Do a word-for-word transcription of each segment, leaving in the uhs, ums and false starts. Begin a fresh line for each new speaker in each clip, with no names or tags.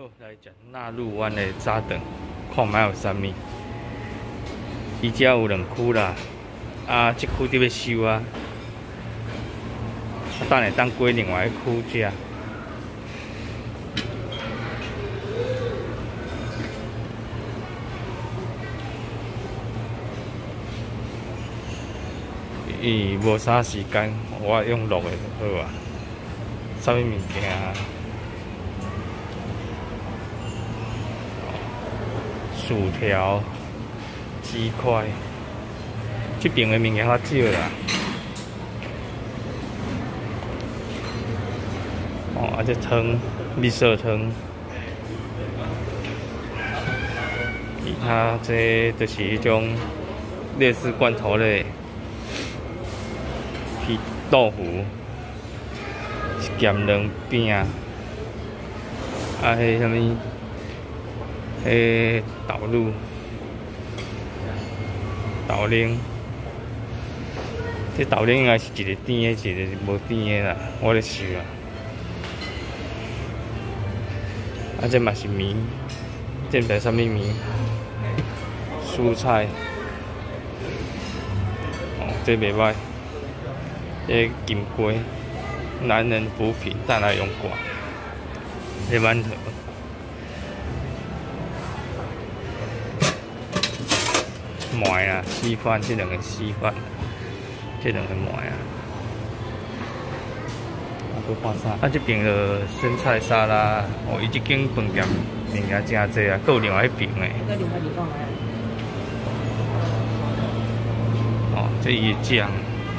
好，来食纳入湾的早顿，看卖有啥物。伊遮有两区啦，啊，即区伫要收啊，啊，等下等过另外一区食。伊无啥时间，我用录的就好啊。啥物物件啊？ 薯条、鸡块，这边的物件较少啦。哦，啊，这汤、蜜色汤，其他这就是一种类似罐头类，皮豆腐、咸蛋饼，啊，迄什么？ 诶，豆乳、豆奶，这豆奶应该是一个甜的，一个无甜的啦。我咧想啊，啊，这嘛是面，这毋知啥物面，蔬菜，哦，这袂歹，这金龟，男人补品，带来用挂，这馒头。 糜啊，稀饭，这两个稀饭，这两个糜啊。啊，搁看啥？啊，这边的生菜沙拉，哦，伊这间饭店物件真济啊，搁有另外一边的。哦，这伊的酱。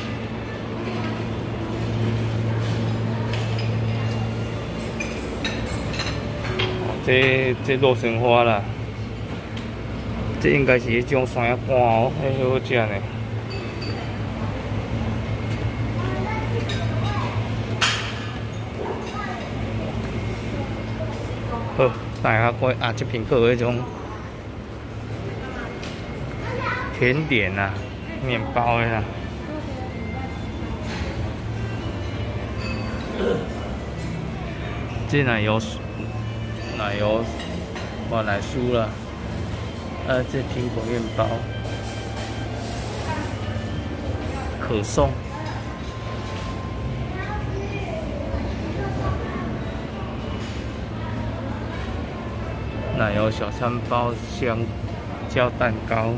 哦，这这肉松花啦。 这应该是迄种山药干哦，迄好食呢。好，大家看啊，这边还有迄种甜点啊，面包的啦。这奶油奶油马奶酥啦。 呃，这苹果面包、可颂、奶油小餐包、香蕉蛋糕，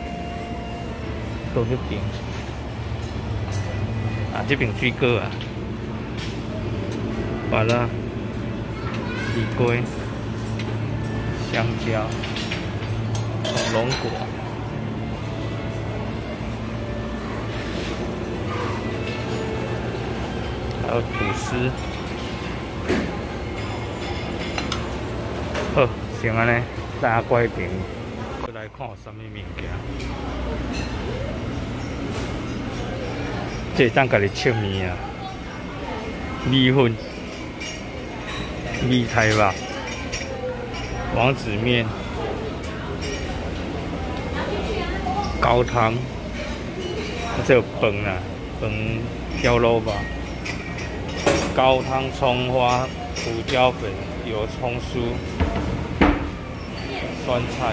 都迄边啊，这边水果啊，芭乐、西瓜、香蕉。 恐龙果，还有吐司。好，先安尼，大家过一边，过来看有啥物物件。这当家己切面啊，米粉、米苔肉、王子面。 高汤，这有饭啊，饭挑肉吧。高汤葱花、胡椒粉、油葱酥、酸菜。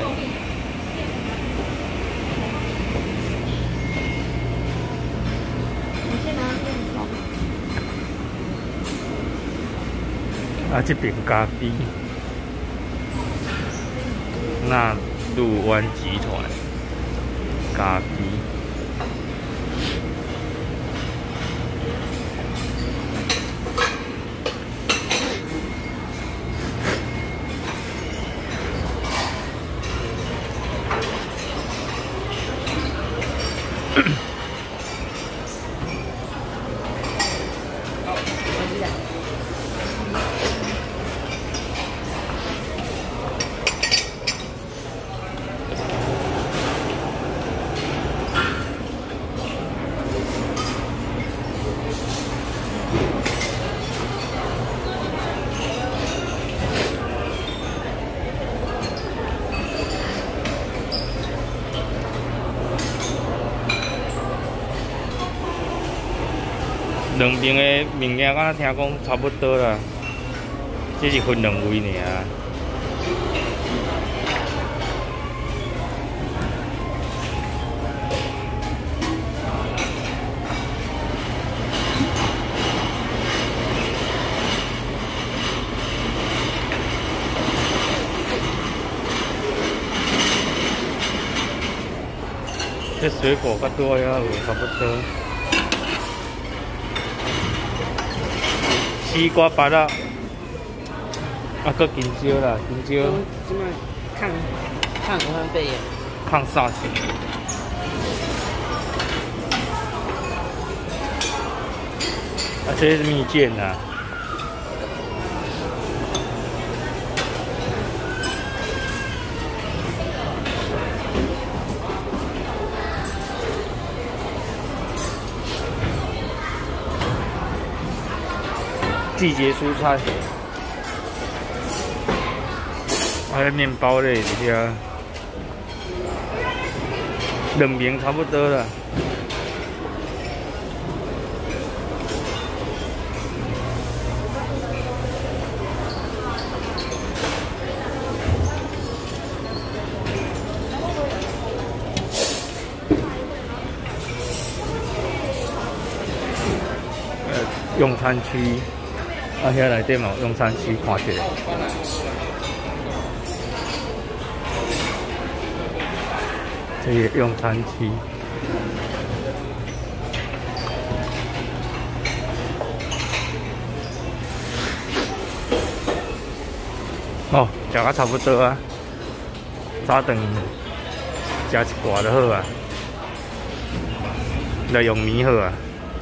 啊，这边咖啡，纳入湾集团。 咖啡，两边的物件，我听讲差不多啦，只是分两位尔。 这水果较多呀，有差不多。西瓜、芭乐，啊，搁香蕉啦，香蕉。
即卖抗抗武汉肺炎。
抗 SARS。啊，这是蜜饯呐。 季节蔬菜，还有面包类这些，冷面差不多了。呃，用餐区。 啊，遐内底嘛用餐区看起来。这个用餐区。哦，食啊差不多啊，早顿食一寡就好啊，来用米好啊。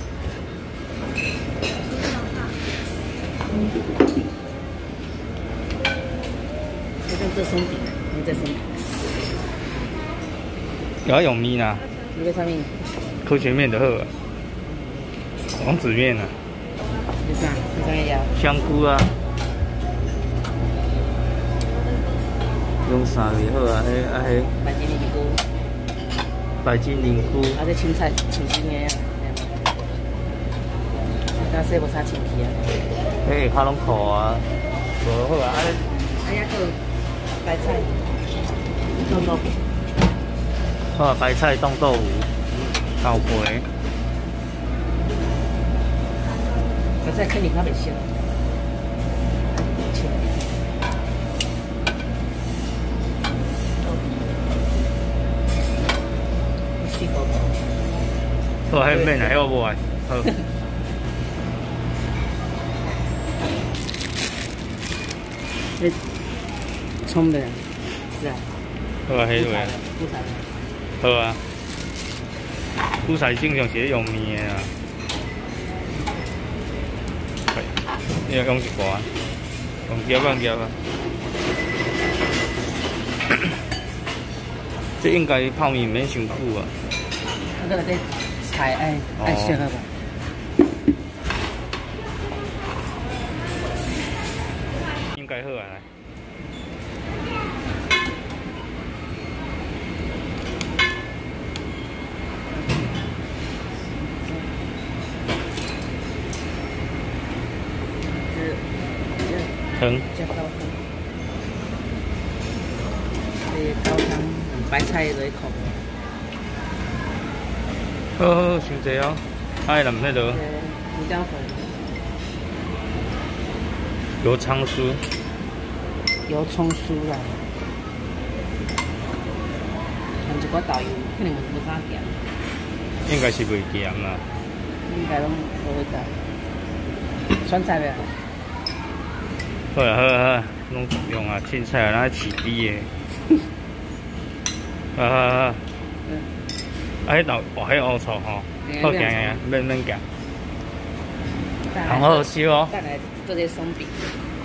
这松饼，你这松饼。
要用米呐？
你在上面。
科学面的好啊，王子面啊。
你啥？你上面要？
香菇啊。用啥味好啊？迄啊迄。
白金灵菇。
白金灵菇。
啊，这青菜青青的啊。那说无啥青皮啊。
迄下拢苦啊，无好啊。啊，
哎呀个。 白菜冻豆腐，
好，白菜冻豆腐，豆皮。
白菜肯定较袂熟。好，迄面还要无啊？好。 葱的，是啊。
好啊，迄个。
韭菜。
好啊。韭菜正常是用面的啊。你要用一寡，用夹啊夹啊。这应该泡面免伤久啊。
那个内底菜爱爱熟吧。
应该好啊。 汤，
加高汤，这高汤白菜来烤。
好好，伤济哦，爱淋迄落。
胡椒粉。
油葱酥。
油葱酥啦。含一寡豆油，可能无啥咸。
应该是袂咸啦。
应该拢无会咸。酸菜袂？
好啊好啊好，拢用啊，凊彩啊，咱饲猪的。好好好。嗯。啊，迄豆，哦，迄乌醋吼，好行行，免免夹。很好烧哦。
再来做这松饼。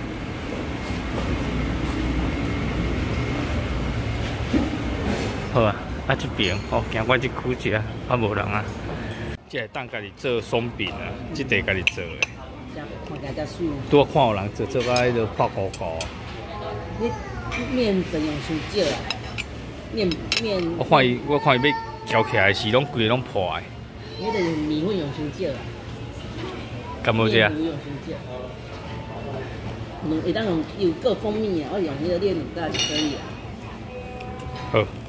好啊，啊这边哦，行我这区食，啊无人啊。这当家己做松饼啊，这地家己做的。 拄看有人做做到迄个破糊糊。
你面粉用伤少啊？面面。
我看伊，我看伊要搅起来时，拢规个拢破的。
迄个米粉用伤少啊。
敢无这啊？
面粉用伤少。会当用有够蜂蜜啊，我用迄个炼乳加就可以啊。
好。